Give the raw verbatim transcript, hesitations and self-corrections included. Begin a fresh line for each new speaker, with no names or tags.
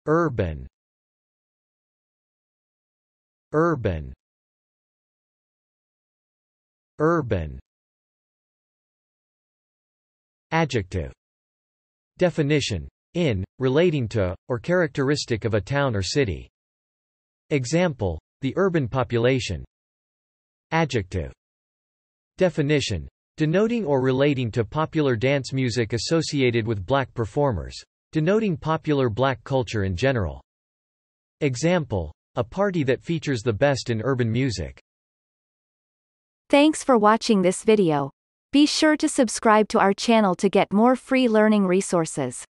urban, urban, urban. Adjective. Definition: in, relating to, or characteristic of a town or city. Example: the urban population. Adjective. Definition: denoting or relating to popular dance music associated with black performers. Denoting popular black culture in general. Example: a party that features the best in urban music.
Thanks for watching this video. Be sure to subscribe to our channel to get more free learning resources.